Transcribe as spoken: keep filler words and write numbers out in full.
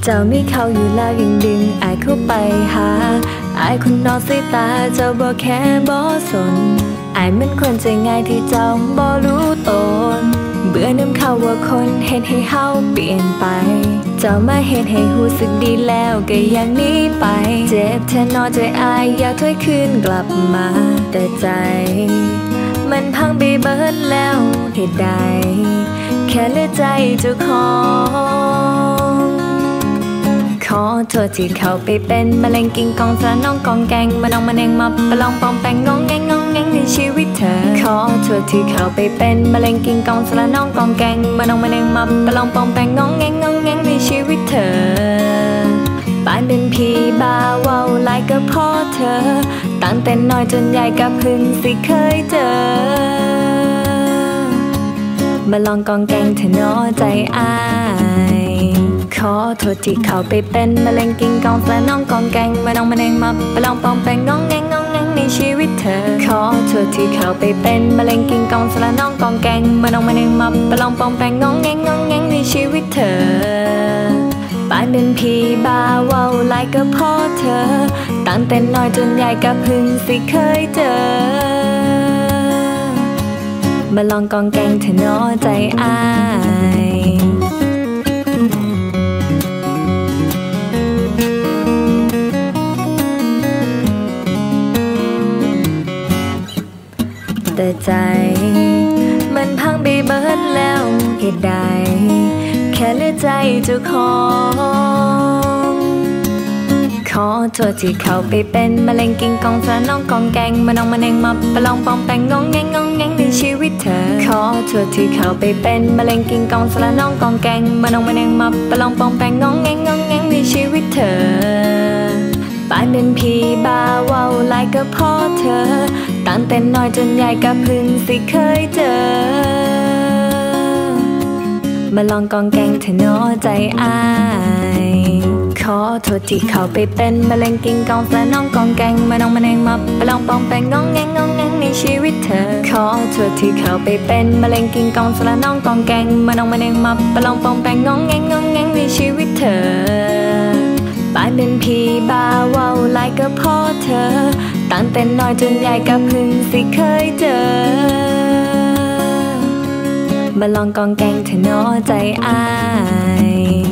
จ้ามีเขาอยู่แล้วยังดึงอายเข้าไปหาอายคนนอกสายตาเจ้าบ่แค่บ่สนอายมันคนใจง่ายที่เจ้าบ่รู้ตนเบื่อน้ำเขาว่าคนเห็นให้เฮาเปลี่ยนไปเจ้ามาเห็นให้หูสึกดีแล้วก็ยังหนีไปเจ็บแทนนอใจอายอยากถอยคืนกลับมาแต่ใจมันพังไปเบิดแล้วเหตุใดแค่เหลือใจเจ้าของขอโทษที่เขาไปเป็นมะเร็งกินกองสารน้องกองแกงมาน้องมาเนงมาประลองปองแปงงองแงงงองแงงในชีวิตเธอขอโทษที่เขาไปเป็นมะเร็งกินกองสารน้องกองแกงมาน้องมาเนงมาประลองปองแปงงองแงงงองแงงในชีวิตเธอบ้านเป็นพี่บ่าวเว้าหลายก็พอเธอตั้งแต่น้อยจนใหญ่ก็เพิ่งสิเคยเจอมาลองกองแกงเธอน้อใจอายขอโทษที่เขาไปเป็นมะเร็งกินกองสารน้องกองแกงมาน้องมาเนงมาประลองปองแปงงองแงงงองแงงในชีวิตเธอขอโทษที่เขาไปเป็นมะเร็งกินกองสารน้องกองแกงมาน้องมาเนงมาประลองปองแปงงองแงงงองแงงในชีวิตเธอบ้านเป็นพี่บ่าวเว้าหลายก็พอเธอตั้งแต่น้อยจนใหญ่ก็เพิ่งสิเคยเจอมาลองกองแกงเธอน้อใจอายแต่ใจมันพังไปเบิดแล้วเหตุใดแค่เหลือใจเจ้าของขอโทษที่เขาไปเป็นมะเร็งกินกองสารน้องกองแกงมาน้องมาเนงมาประลองปองแปงงองแงงงองแงงในชีวิตเธอขอโทษที่เขาไปเป็นมะเร็งกินกองสารน้องกองแกงมาน้องมาเนงมาประลองปองแปงงองแงงงองแงงในชีวิตเธอบ้านเป็นพี่บ่าวเว้าหลายก็พอเธอตั้งแต่น้อยจนใหญ่ก็เพิ่งสิเคยเจอมาลองกองแกงเธอน้อใจอายขอโทษที่เขาไปเป็นมะเร็งกินกองสารน้องกองแกงมาน้องมาเนงมาประลองปองแปงงองแงงงองแงงในชีวิตเธอขอโทษที่เขาไปเป็นมะเร็งกินกองสารน้องกองแกงมาน้องมาเนงมาประลองปองแปงงองแงงงองแงงในชีวิตเธอบ้านเป็นพี่บ่าวเว้าหลายก็พอเธอตั้งแต่น้อยจนใหญ่ก็เพิ่งสิเคยเจอมาลองกองแกงเธอน้อใจอาย